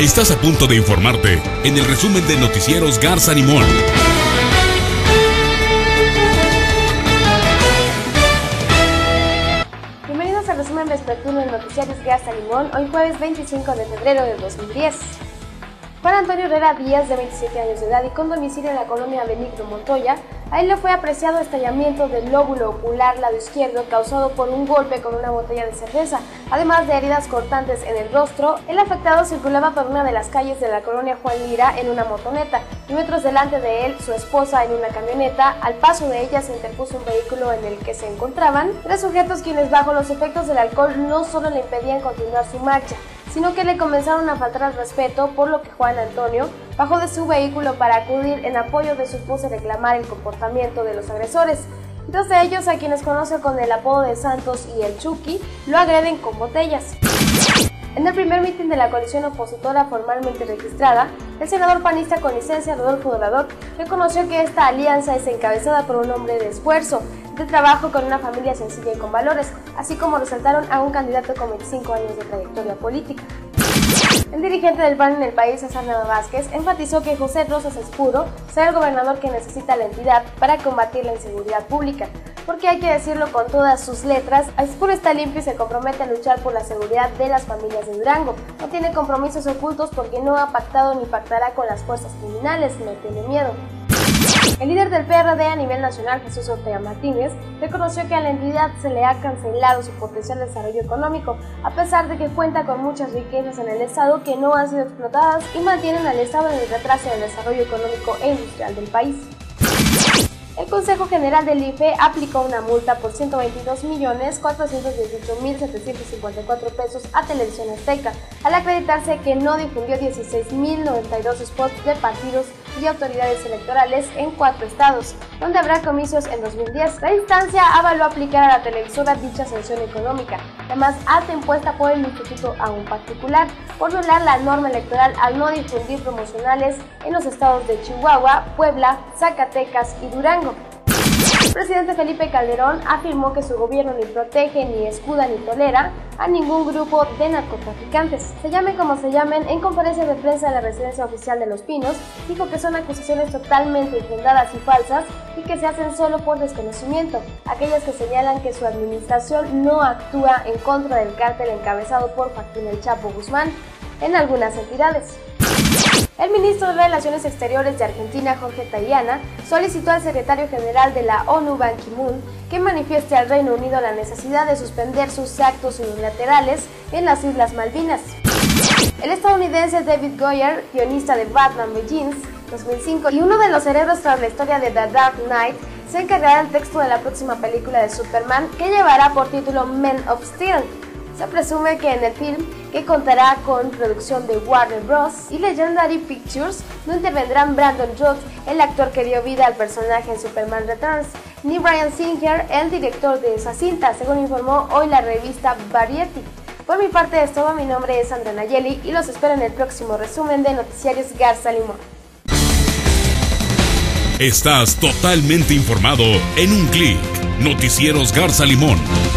Estás a punto de informarte en el resumen de Noticieros Garza Limón. Bienvenidos al resumen vespertino de Noticieros Garza Limón, hoy jueves 25 de febrero de 2010. Juan Antonio Herrera Díaz, de 27 años de edad y con domicilio en la colonia Benigno Montoya, a él le fue apreciado estallamiento del lóbulo ocular lado izquierdo causado por un golpe con una botella de cerveza, además de heridas cortantes en el rostro. El afectado circulaba por una de las calles de la colonia Juan Lira en una motoneta y metros delante de él su esposa en una camioneta. Al paso de ella se interpuso un vehículo en el que se encontraban tres sujetos quienes bajo los efectos del alcohol no solo le impedían continuar su marcha, sino que le comenzaron a faltar al respeto, por lo que Juan Antonio bajó de su vehículo para acudir en apoyo de su esposa y reclamar el comportamiento de los agresores. Dos de ellos, a quienes conoce con el apodo de Santos y el Chucky, lo agreden con botellas. En el primer mitin de la coalición opositora formalmente registrada, el senador panista con licencia Rodolfo Dorador reconoció que esta alianza es encabezada por un hombre de esfuerzo, de trabajo, con una familia sencilla y con valores, así como resaltaron a un candidato con 25 años de trayectoria política. El dirigente del PAN en el país, César Nava Vázquez, enfatizó que José Rosas Espuro será el gobernador que necesita la entidad para combatir la inseguridad pública, porque hay que decirlo con todas sus letras, Espuro está limpio y se compromete a luchar por la seguridad de las familias de Durango. No tiene compromisos ocultos porque no ha pactado ni pactará con las fuerzas criminales, no tiene miedo. El líder del PRD a nivel nacional, Jesús Ortega Martínez, reconoció que a la entidad se le ha cancelado su potencial desarrollo económico, a pesar de que cuenta con muchas riquezas en el estado que no han sido explotadas y mantienen al estado en el retraso del desarrollo económico e industrial del país. El Consejo General del IFE aplicó una multa por 122.418.754 pesos a Televisión Azteca, al acreditarse que no difundió 16.092 spots de partidos y autoridades electorales en 4 estados, donde habrá comicios en 2010. La instancia avaló aplicar a la televisora dicha sanción económica, la más alta impuesta por el instituto a un particular, por violar la norma electoral al no difundir promocionales en los estados de Chihuahua, Puebla, Zacatecas y Durango. El presidente Felipe Calderón afirmó que su gobierno ni protege, ni escuda, ni tolera a ningún grupo de narcotraficantes. Se llamen como se llamen, en conferencia de prensa de la residencia oficial de Los Pinos, dijo que son acusaciones totalmente infundadas y falsas y que se hacen solo por desconocimiento, aquellas que señalan que su administración no actúa en contra del cártel encabezado por Joaquín El Chapo Guzmán en algunas entidades. El ministro de Relaciones Exteriores de Argentina, Jorge Tayana, solicitó al secretario general de la ONU, Ban Ki-moon, que manifieste al Reino Unido la necesidad de suspender sus actos unilaterales en las Islas Malvinas. El estadounidense David Goyer, guionista de Batman Begins 2005 y uno de los cerebros tras la historia de The Dark Knight, se encargará del texto de la próxima película de Superman, que llevará por título Man of Steel. Se presume que en el film, que contará con producción de Warner Bros. Y Legendary Pictures, no intervendrán Brandon Routh, el actor que dio vida al personaje en Superman Returns, ni Bryan Singer, el director de esa cinta, según informó hoy la revista Variety. Por mi parte es todo, mi nombre es Andrea Nayeli y los espero en el próximo resumen de Noticiarios Garza Limón. Estás totalmente informado en un clic. Noticieros Garza Limón.